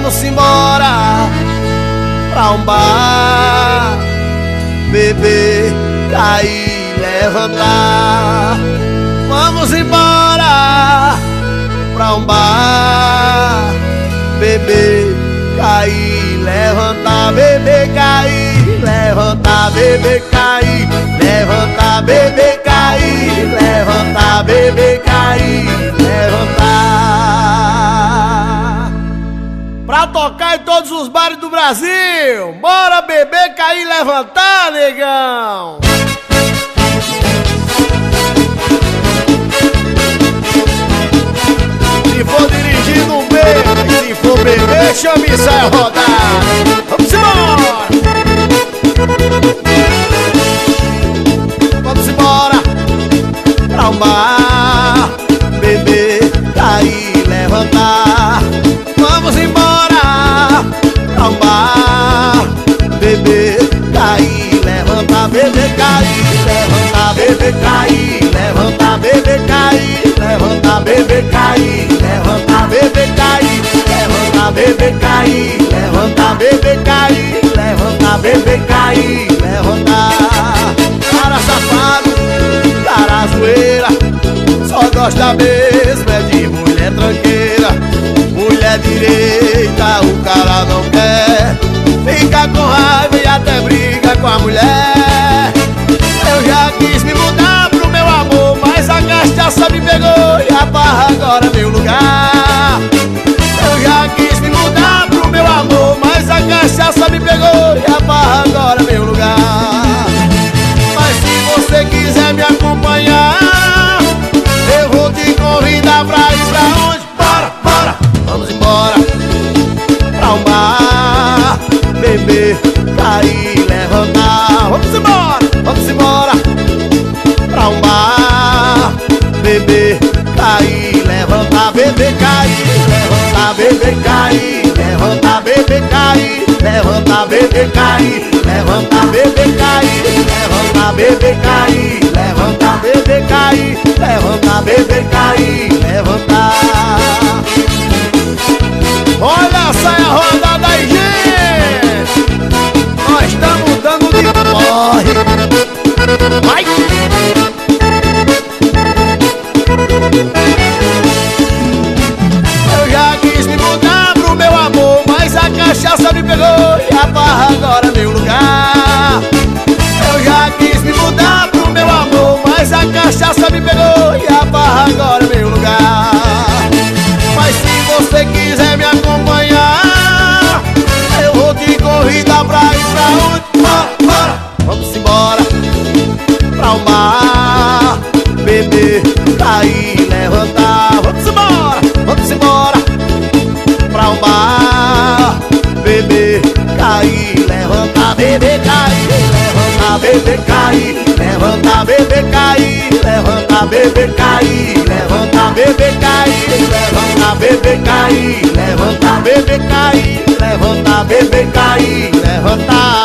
Vamos embora pra um bar, beber, cair, levantar. Vamos embora pra um bar, beber, cair, levantar, beber, cair, levantar, beber, cair, levantar, beber, cair, levantar, beber, cair, levantar. Pra tocar em todos os bares do Brasil. Bora beber, cair, levantar, negão. Se for dirigindo um beijo, se for beber, chame e sai rodar. Vamos embora! Vamos embora pra um bar, beber, cair, levantar. Vamos embora pra um bar, beber, cair, levantar, beber, cair, levantar, beber, cair, levantar, beber, cair, levantar, beber, cair, levantar, beber, cair, levantar, beber, cair, levantar, beber, cair, levantar, beber, cair, levantar. Cara safado, cara zoeira, só gosta mesmo é de mulher tranqueira. Mulher direita o cara não quer, fica com raiva e até briga com a mulher. Eu já quis me mudar pro meu amor, mas a cachaça me pegou e a barra agora é meu lugar. Eu já quis me mudar pro meu amor, mas a cachaça me pegou e a barra agora é meu lugar. Mas se você quiser me acompanhar, eu vou te convidar pra ir pra onde? Bora, bora! Vamos embora pra um bar, beber, cair, levantar. Vamos embora pra um bar, beber, cair, levantar, beber, cair, levantar, beber, cair, levantar, beber, cair, levantar, beber, cair, levantar, beber, cair, levantar, beber, cair, levantar, beber, cair, levantar, beber, cair, levantar. Olha a saia rodada aí, gente! Nós estamos dando de corre. Vai! Eu já quis me mudar pro meu amor, mas a cachaça me pegou e a barra agora é meu lugar. Eu já quis me mudar pro meu amor, mas a cachaça me pegou e a barra agora é meu lugar. Mas se você quiser me acompanhar, eu vou te convidar pra ir pra onde? Bora, bora! Vamos embora pra um bar, beber, cair, levantar. Vamos embora pra um bar, beber, cair, levantar, beber, cair, levantar, beber, cair, levantar, beber, cair, levantar, beber, cair, levantar, beber, cair, levantar, beber, cair, levantar, beber, cair, levantar, beber, cair, levantar.